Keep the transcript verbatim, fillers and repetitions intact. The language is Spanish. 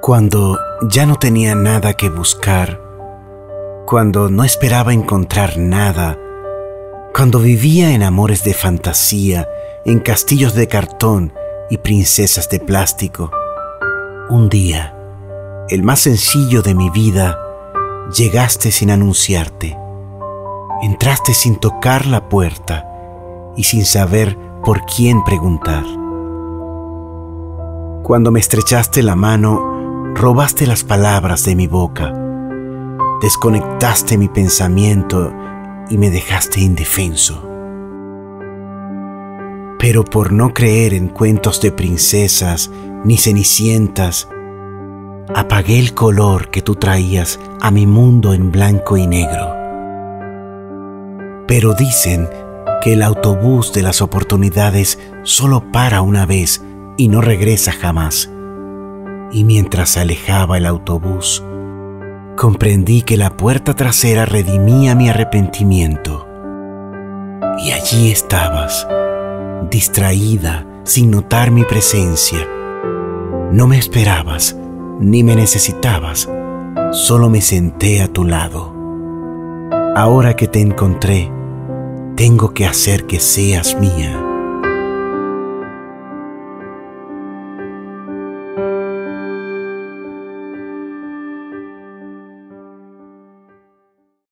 Cuando ya no tenía nada que buscar, cuando no esperaba encontrar nada, cuando vivía en amores de fantasía, en castillos de cartón y princesas de plástico, un día, el más sencillo de mi vida, llegaste sin anunciarte. Entraste sin tocar la puerta y sin saber por quién preguntar. Cuando me estrechaste la mano, robaste las palabras de mi boca, desconectaste mi pensamiento y me dejaste indefenso. Pero por no creer en cuentos de princesas ni cenicientas, apagué el color que tú traías a mi mundo en blanco y negro. Pero dicen que el autobús de las oportunidades solo para una vez y no regresa jamás. Y mientras se alejaba el autobús, comprendí que la puerta trasera redimía mi arrepentimiento. Y allí estabas, distraída, sin notar mi presencia. No me esperabas, ni me necesitabas, solo me senté a tu lado. Ahora que te encontré, tengo que hacer que seas mía.